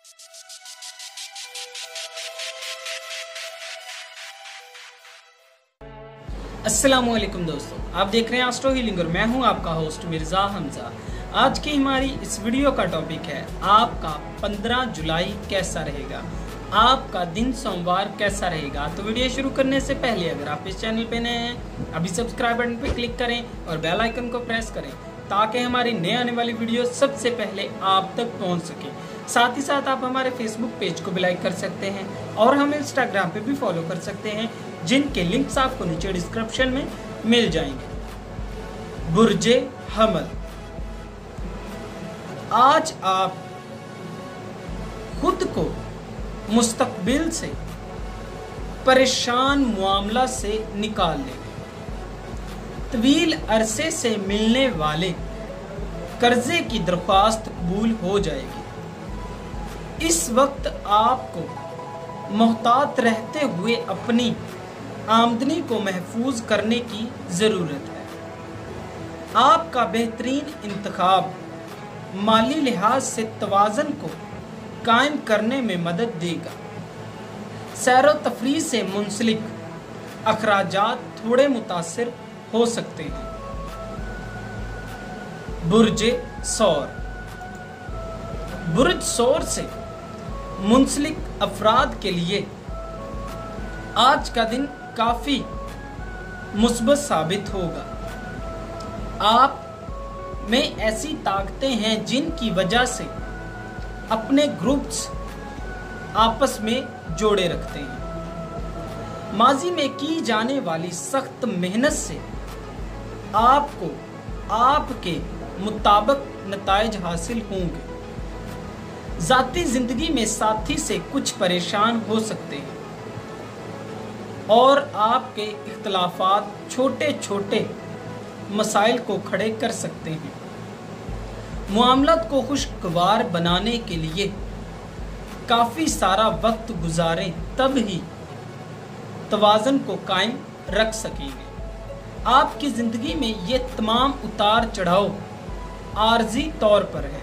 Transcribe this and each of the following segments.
अस्सलामुअलैकुम दोस्तों, आप देख रहे हैं एस्ट्रो हीलिंग और मैं हूं आपका होस्ट मिर्जा हमजा। आज की हमारी इस वीडियो का टॉपिक है आपका 15 जुलाई कैसा रहेगा, आपका दिन सोमवार कैसा रहेगा। तो वीडियो शुरू करने से पहले अगर आप इस चैनल पे नए हैं अभी सब्सक्राइब बटन पे क्लिक करें और बेल आइकन को प्रेस करें ताकि हमारी नए आने वाली वीडियो सबसे पहले आप तक पहुंच सके। साथ ही साथ आप हमारे फेसबुक पेज को भी लाइक कर सकते हैं और हमें इंस्टाग्राम पे भी फॉलो कर सकते हैं, जिनके लिंक्स आपको नीचे डिस्क्रिप्शन में मिल जाएंगे। बुर्जे हमल, आज आप खुद को मुस्तकबिल से परेशान मामला से निकाल लेंगे। तवील अरसे से मिलने वाले कर्जे की दरख्वास्त कबूल हो जाएगी। इस वक्त आपको मोहतात रहते हुए अपनी आमदनी को महफूज करने की ज़रूरत है। आपका बेहतरीन इंतखाब माली लिहाज से तवाज़न को कायम करने में मदद देगा। सैर व तफरीह से मुंसलिक अखराजात थोड़े मुतासिर हो सकते हैं। बुर्जे सौर, बुर्ज सौर से मुंसलिक अफराद के लिए आज का दिन काफी मुस्बत साबित होगा। आप में ऐसी ताकतें हैं जिनकी वजह से अपने ग्रुप्स आपस में जोड़े रखते हैं। माजी में की जाने वाली सख्त मेहनत से आपको आपके मुताबिक नताइज हासिल होंगे। जाती जिंदगी में साथी से कुछ परेशान हो सकते हैं और आपके इख्तलाफात छोटे छोटे मसाइल को खड़े कर सकते हैं। मामलात को खुशगवार बनाने के लिए काफ़ी सारा वक्त गुजारें, तब ही तवाज़न को कायम रख सकेंगे। आपकी ज़िंदगी में ये तमाम उतार चढ़ाव आर्जी तौर पर है।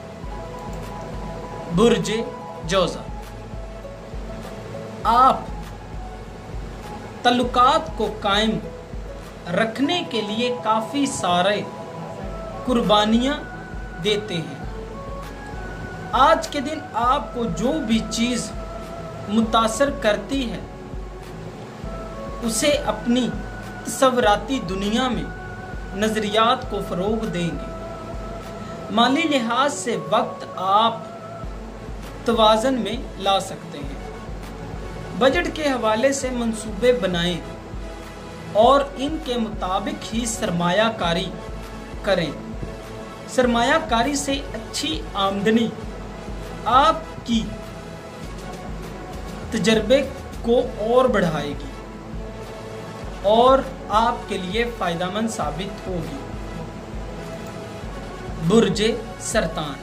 बुर्जे जोज़ा, आप तल्लुकात को कायम रखने के लिए काफ़ी सारे कुर्बानियाँ देते हैं। आज के दिन आपको जो भी चीज़ मुतासर करती है उसे अपनी तस्वराती दुनिया में नज़रियात को फ़रोग देंगे। माली लिहाज से वक्त आप तवाज़न में ला सकते हैं। बजट के हवाले से मंसूबे बनाएं और इनके मुताबिक ही सरमायाकारी करें। सरमायाकारी से अच्छी आमदनी आपकी तजर्बे को और बढ़ाएगी और आपके लिए फ़ायदेमंद साबित होगी। बुर्जे सरतान,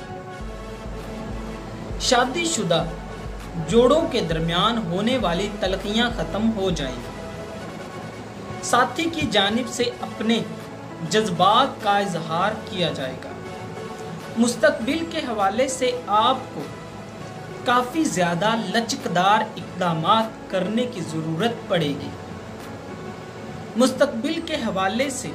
शादीशुदा जोड़ों के दरमियान होने वाली तलखियां ख़त्म हो जाएंगी। साथी की जानिब से अपने जज्बात का इजहार किया जाएगा। मुस्तकबिल के हवाले से आपको काफ़ी ज़्यादा लचकदार इक़दामात करने की ज़रूरत पड़ेगी। मुस्तकबिल के हवाले से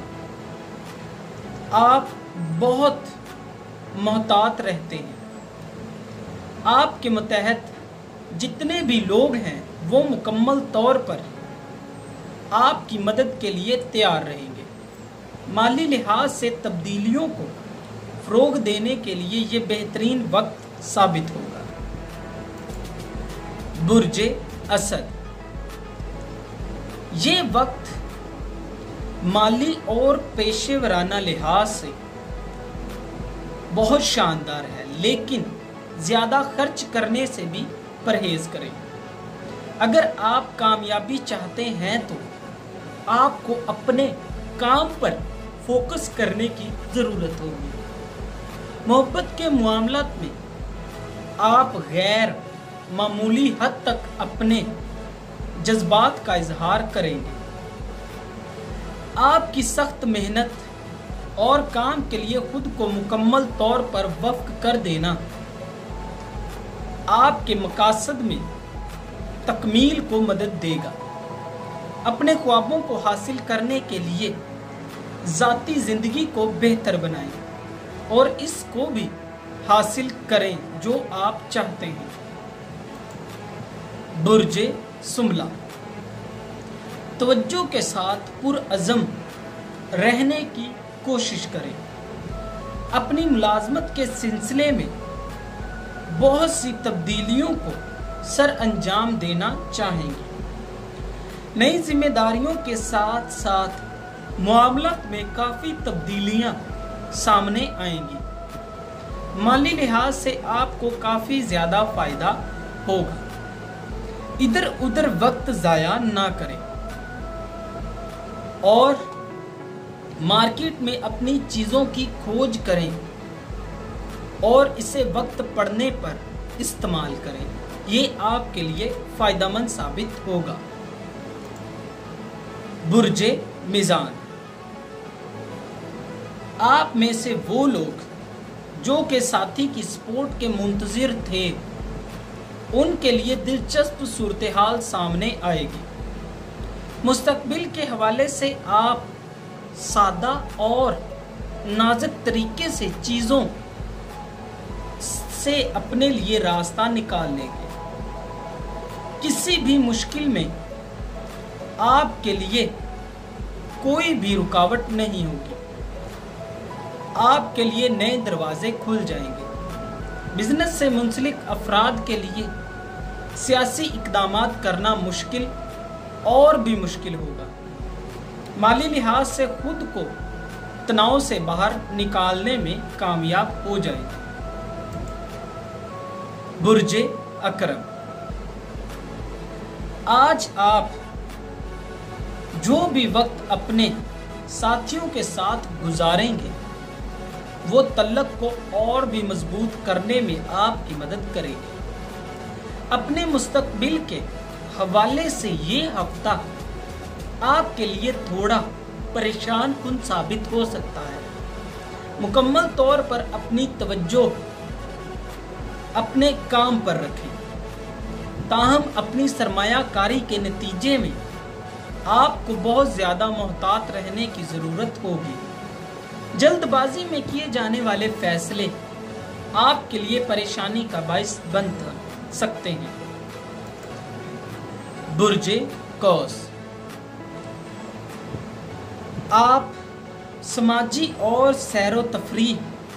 आप बहुत मोहतात रहते हैं। आपके मतहत जितने भी लोग हैं वो मुकम्मल तौर पर आपकी मदद के लिए तैयार रहेंगे। माली लिहाज से तब्दीलियों को फ़रोग देने के लिए ये बेहतरीन वक्त साबित होगा। बुर्जे असद, ये वक्त माली और पेशेवराना लिहाज से बहुत शानदार है, लेकिन ज़्यादा खर्च करने से भी परहेज करें। अगर आप कामयाबी चाहते हैं तो आपको अपने काम पर फोकस करने की ज़रूरत होगी। मोहब्बत के मामलात में आप गैर मामूली हद तक अपने जज्बात का इजहार करेंगे। आपकी सख्त मेहनत और काम के लिए खुद को मुकम्मल तौर पर वक्फ कर देना آپ کے مقاصد میں تکمیل کو مدد دے گا۔ اپنے خوابوں کو حاصل کرنے کے لیے ذاتی زندگی کو بہتر بنائیں اور اس کو بھی حاصل کریں جو آپ چاہتے ہیں۔ برج سملہ، توجہ کے ساتھ پرعزم رہنے کی کوشش کریں۔ اپنی ملازمت کے سلسلے میں بہت سی تبدیلیوں کو سر انجام دینا چاہیں گے۔ نئی ذمہ داریوں کے ساتھ ساتھ معاملات میں کافی تبدیلیاں سامنے آئیں گی۔ مالی لحاظ سے آپ کو کافی زیادہ فائدہ ہوگا۔ ادھر ادھر وقت ضائع نہ کریں اور مارکیٹ میں اپنی چیزوں کی کھوج کریں اور اسے وقت پڑنے پر استعمال کریں۔ یہ آپ کے لیے فائدہ مند ثابت ہوگا۔ برج میزان، آپ میں سے وہ لوگ جو کہ ساتھی کی سپورٹ کے منتظر تھے، ان کے لیے دلچسپ صورتحال سامنے آئے گی۔ مستقبل کے حوالے سے آپ سادہ اور نازک طریقے سے چیزوں سے اپنے لیے راستہ نکال لیں گے۔ کسی بھی مشکل میں آپ کے لیے کوئی بھی رکاوٹ نہیں ہوگی۔ آپ کے لیے نئے دروازے کھل جائیں گے۔ بزنس سے منسلک افراد کے لیے سیاسی اقدامات کرنا مشکل اور بھی مشکل ہوگا۔ مالی لحاظ سے خود کو تناؤ سے باہر نکالنے میں کامیاب ہو جائیں گے۔ برج اکرم، آج آپ جو بھی وقت اپنے ساتھیوں کے ساتھ گزاریں گے وہ تعلق کو اور بھی مضبوط کرنے میں آپ کی مدد کرے گی۔ اپنے مستقبل کے حوالے سے یہ ہفتہ آپ کے لیے تھوڑا پریشان کن ثابت ہو سکتا ہے۔ مکمل طور پر اپنی توجہ اپنے کام پر رکھیں، تاہم اپنی سرمایہ کاری کے نتیجے میں آپ کو بہت زیادہ محتاط رہنے کی ضرورت ہوگی۔ جلد بازی میں کیے جانے والے فیصلے آپ کے لیے پریشانی کا باعث بن سکتے ہیں۔ برج قوس، آپ سماجی اور سیر و تفریح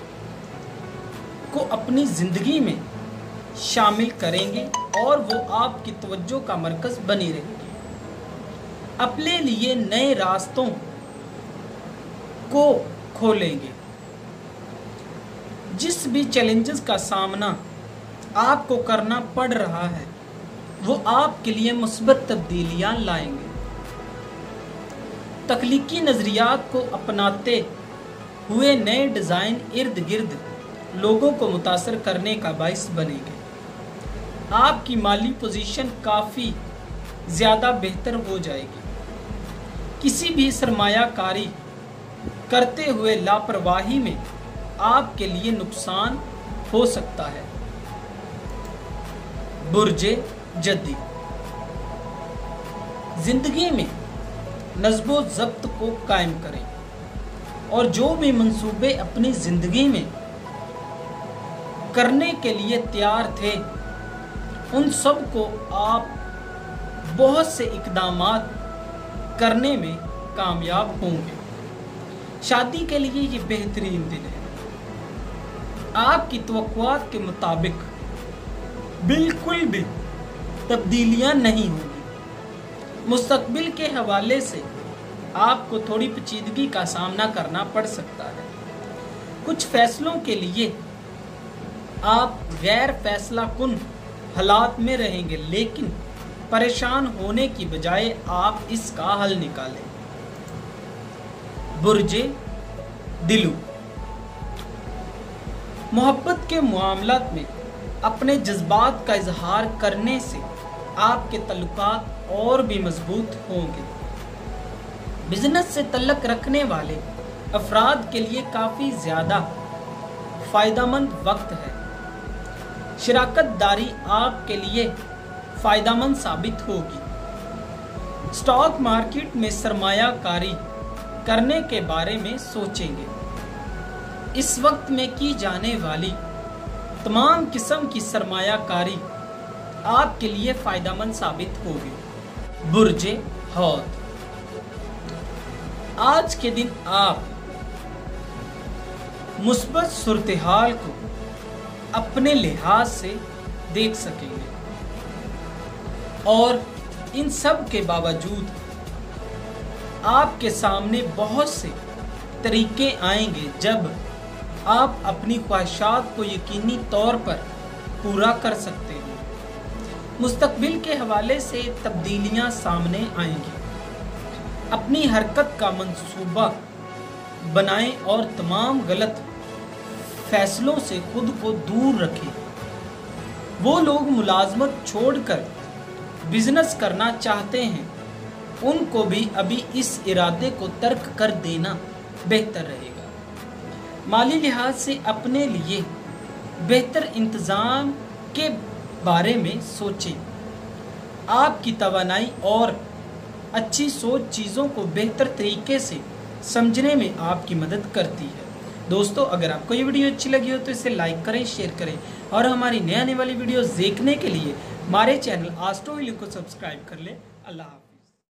کو اپنی زندگی میں شامل کریں گے اور وہ آپ کی توجہ کا مرکز بنی رہے گی۔ اپنے لیے نئے راستوں کو کھولیں گے۔ جس بھی چیلنجز کا سامنا آپ کو کرنا پڑ رہا ہے وہ آپ کے لیے مثبت تبدیلیاں لائیں گے۔ تخلیقی نظریات کو اپناتے ہوئے نئے ڈیزائن ارد گرد لوگوں کو متاثر کرنے کا باعث بنے گے۔ آپ کی مالی پوزیشن کافی زیادہ بہتر ہو جائے گی۔ کسی بھی سرمایہ کاری کرتے ہوئے لاپرواہی میں آپ کے لیے نقصان ہو سکتا ہے۔ برج جدی، زندگی میں نظم و ضبط کو قائم کریں اور جو بھی منصوبے اپنی زندگی میں کرنے کے لیے تیار تھے ان سب کو آپ بہت سے اقدامات کرنے میں کامیاب ہوں گے۔ شادی کے لیے یہ بہترین دن ہے۔ آپ کی توقعات کے مطابق بالکل بھی تبدیلیاں نہیں ہوں گی۔ مستقبل کے حوالے سے آپ کو تھوڑی پیچیدگی کا سامنا کرنا پڑ سکتا ہے۔ کچھ فیصلوں کے لیے آپ غیر فیصلہ کن حالات میں رہیں گے، لیکن پریشان ہونے کی بجائے آپ اس کا حل نکالیں۔ برج دلو، محبت کے معاملات میں اپنے جذبات کا اظہار کرنے سے آپ کے تعلقات اور بھی مضبوط ہوں گے۔ بزنس سے تعلق رکھنے والے افراد کے لیے کافی زیادہ فائدہ مند وقت ہے۔ शराकत दारी आपके लिए फ़ायदा मंद साबित होगी। स्टॉक मार्केट में सरमायाकारी करने के बारे में सोचेंगे। इस वक्त में की जाने वाली तमाम किस्म की सरमायाकारी आपके लिए फ़ायदेमंद साबित होगी। बुर्जे हौद, आज के दिन आप मुस्बत सूरत-ए-हाल को अपने लिहाज से देख सकेंगे और इन सब के बावजूद आपके सामने बहुत से तरीके आएंगे जब आप अपनी ख्वाहिशात को यकीनी तौर पर पूरा कर सकते हैं। मुस्तकबिल के हवाले से तब्दीलियां सामने आएंगी। अपनी हरकत का मंसूबा बनाएं और तमाम गलत फैसलों से खुद को दूर रखें। वो लोग मुलाजमत छोड़कर बिजनेस करना चाहते हैं, उनको भी अभी इस इरादे को तर्क कर देना बेहतर रहेगा। माली लिहाज से अपने लिए बेहतर इंतज़ाम के बारे में सोचें। आपकी तवानाई और अच्छी सोच चीज़ों को बेहतर तरीके से समझने में आपकी मदद करती है। दोस्तों, अगर आपको ये वीडियो अच्छी लगी हो तो इसे लाइक करें, शेयर करें और हमारी नई आने वाली वीडियोस देखने के लिए हमारे चैनल एस्ट्रो व्हील को सब्सक्राइब कर लें। अल्लाह हाफ़िज़।